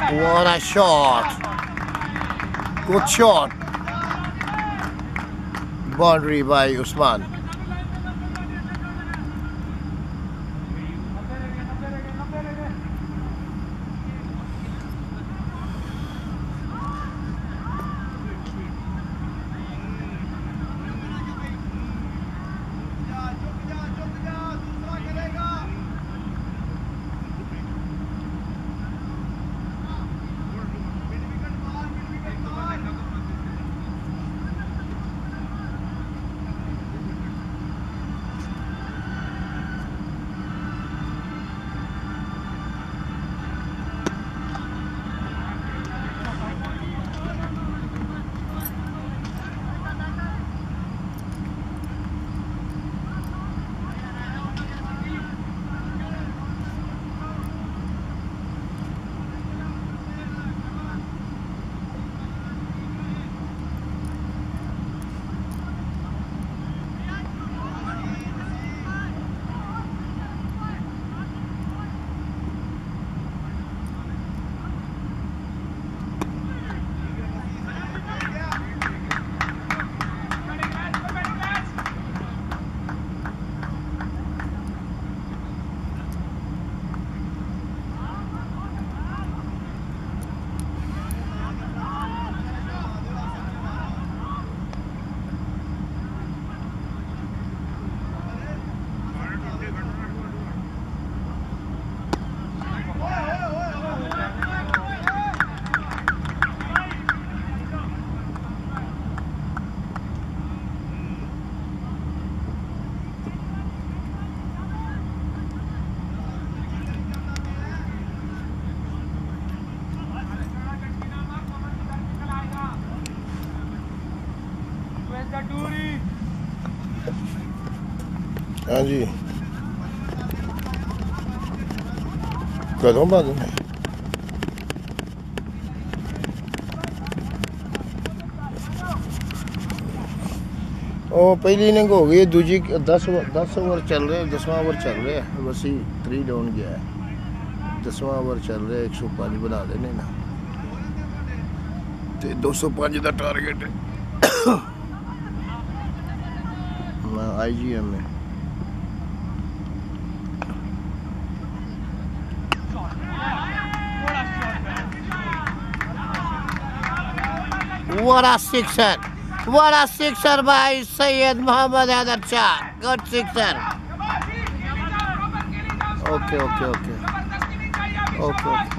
What a shot. Good shot. Boundary by Usman. हाँ जी कदों बाद में ओ पहली इनिंग हो गई दूजी 10 ओवर चल रहे 10वां ओवर चल रहे है बस ही 3 डाउन गया है 10वां ओवर चल रहे 105 बना देने ना ते 205 का टारगेट है IGM में What a sixer! What a sixer by Syed Mohammad Haider Shah. Good sixer. Okay.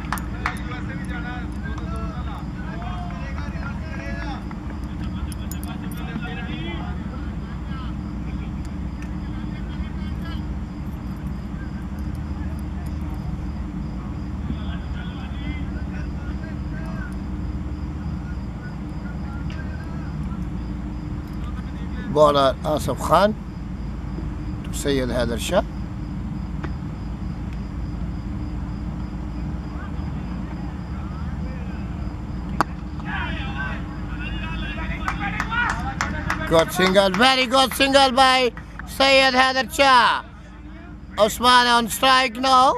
Bowler Asif Khan to Syed Haider Shah. Good single, very good single by Syed Haider Shah. Usman on strike now.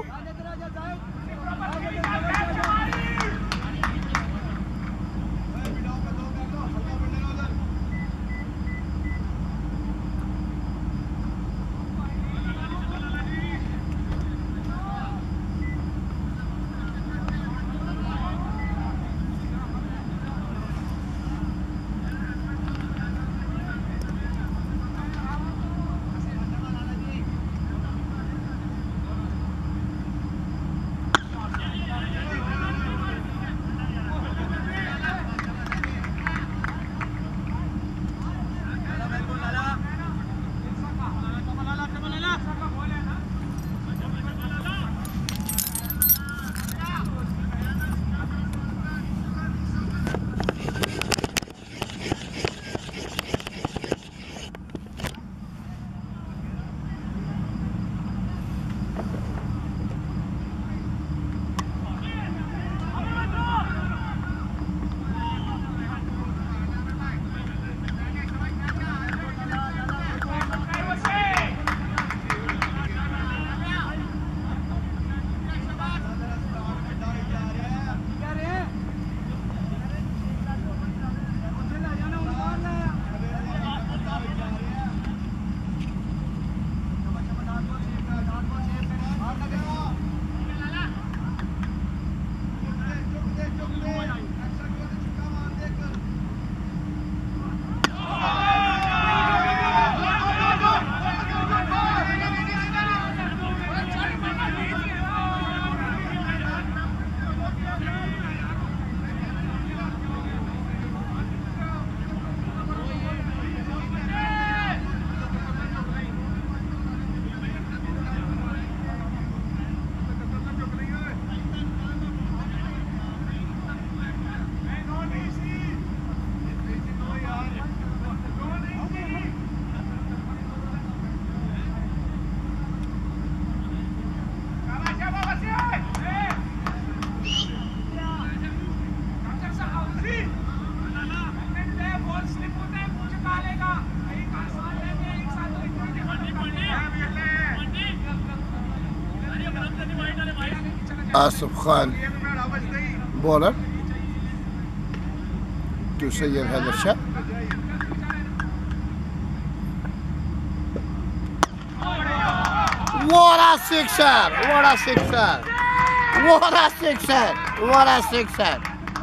Asif Khan bowler to Sayyid Haider Shah. What a sixer! What a sixer! What a sixer! What a sixer!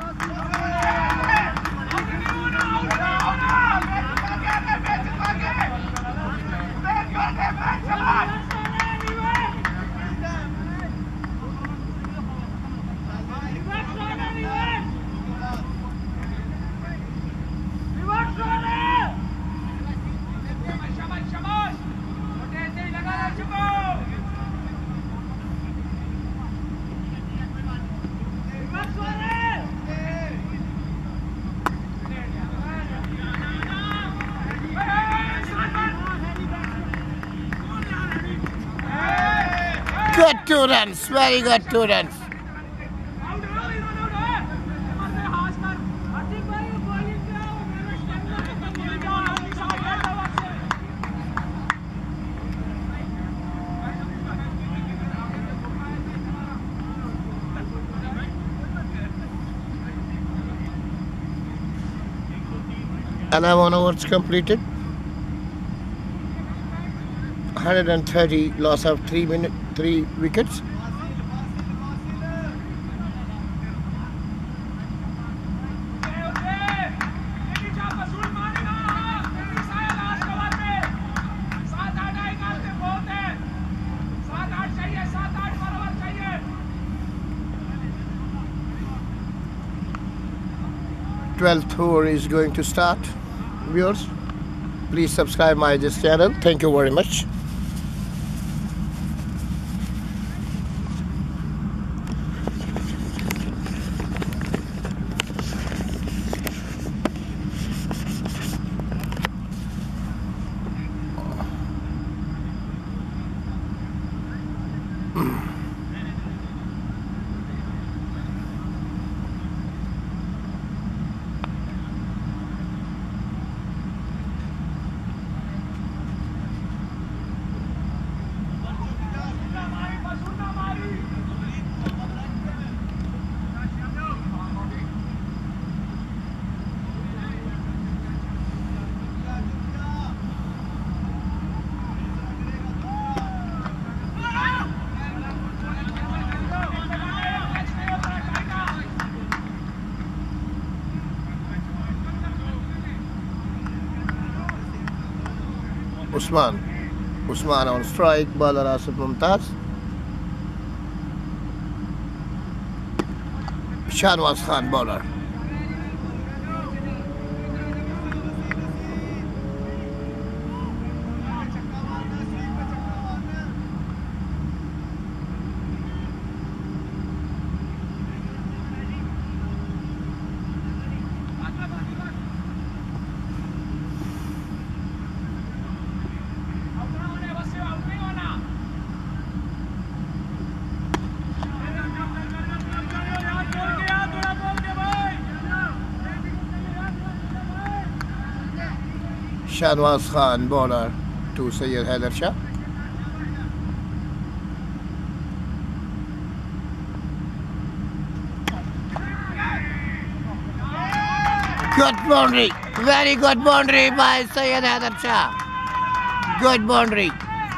Good 2 runs, very good 2 runs. And 11 overs completed. 130, loss of 3 wickets. Twelfth over is going to start. Viewers, please subscribe my this channel. Thank you very much. Usman on strike, bowler Asif Mumtaz. Shahnawaz Khan bowler. Shahnawaz Khan bowler to Sayyid Haider Shah. Good boundary, very good boundary by Sayyid Haider Shah. Good boundary.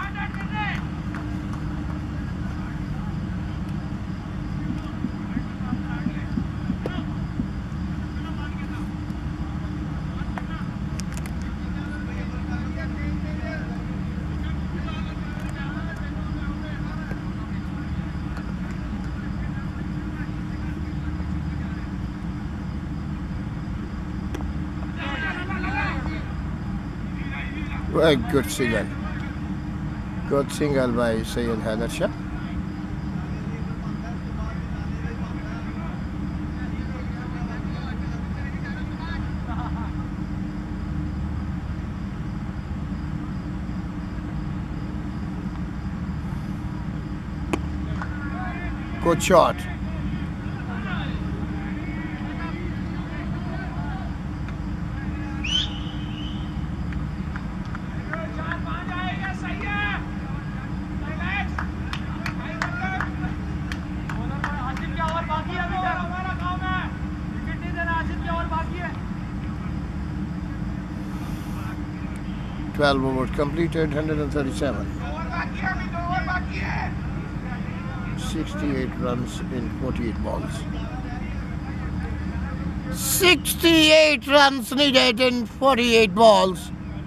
A good single. Good single by Sayyid Haider Shah. Good shot. 12 overs completed, 137. 68 runs in 48 balls. 68 runs needed in 48 balls.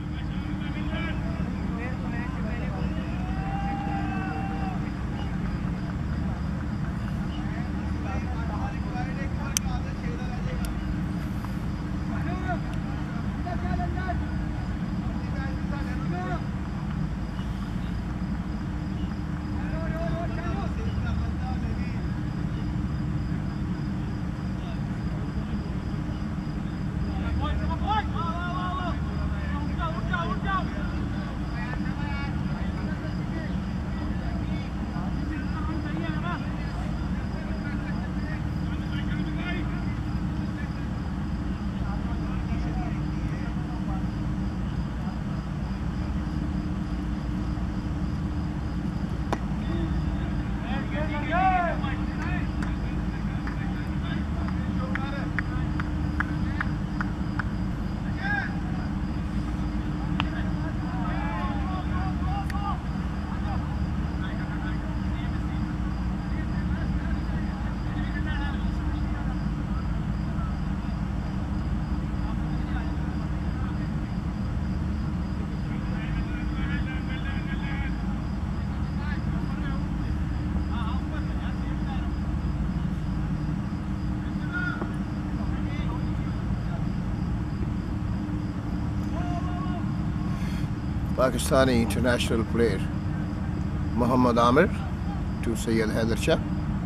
Pakistani international player Mohammad Amir to Syed Haider Shah.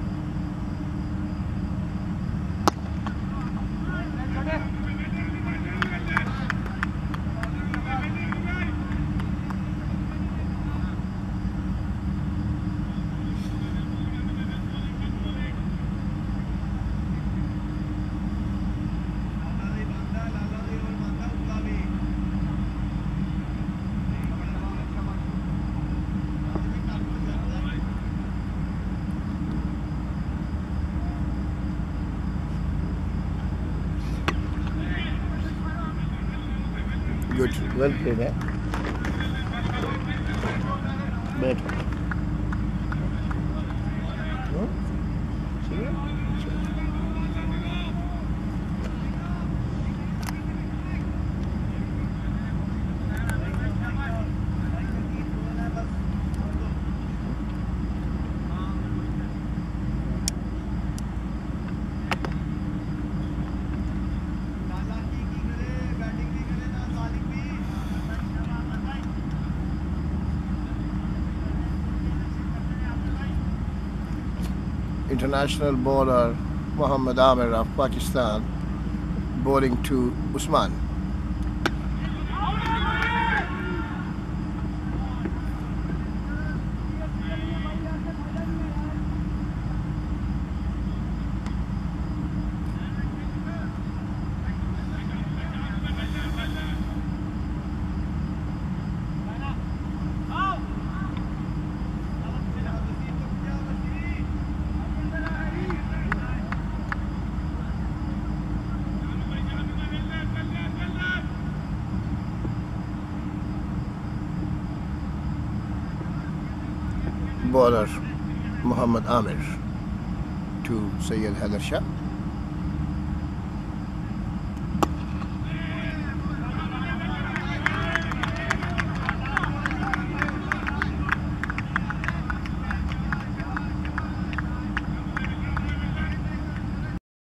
Good, well played, eh? Better. No? International bowler Mohammad Amir of Pakistan bowling to Usman. Bowler Mohammad Amir to Syed Haider Shah.